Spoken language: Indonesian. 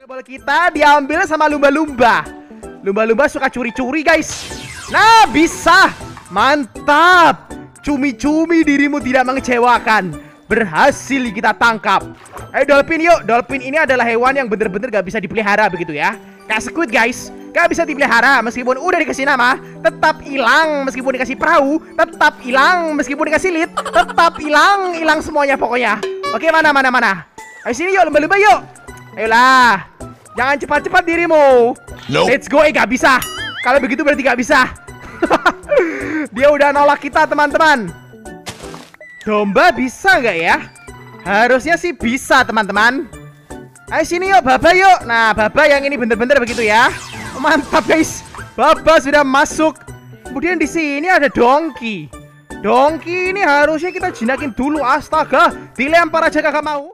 Bola kita diambil sama lumba-lumba. Lumba-lumba suka curi-curi, guys. Nah, bisa. Mantap. Cumi-cumi dirimu tidak mengecewakan. Berhasil kita tangkap. Ayo dolphin yuk. Dolphin ini adalah hewan yang bener-bener gak bisa dipelihara begitu ya. Kayak squid, guys. Gak bisa dipelihara. Meskipun udah dikasih nama, tetap hilang. Meskipun dikasih perahu, tetap hilang. Meskipun dikasih lid, tetap hilang. Hilang semuanya pokoknya. Oke, mana. Ayo sini yuk, lumba-lumba yuk. Ayolah. Jangan cepat-cepat dirimu. Nope. Let's go. Gak bisa. Kalau begitu berarti gak bisa. Dia udah nolak kita, teman-teman. Domba bisa nggak ya? Harusnya sih bisa, teman-teman. Ayo sini yuk, Baba yuk. Nah, Baba yang ini bener-bener begitu ya. Mantap, guys. Baba sudah masuk. Kemudian di sini ada Donkey. Donkey ini harusnya kita jinakin dulu. Astaga, dilempar aja kakak mau.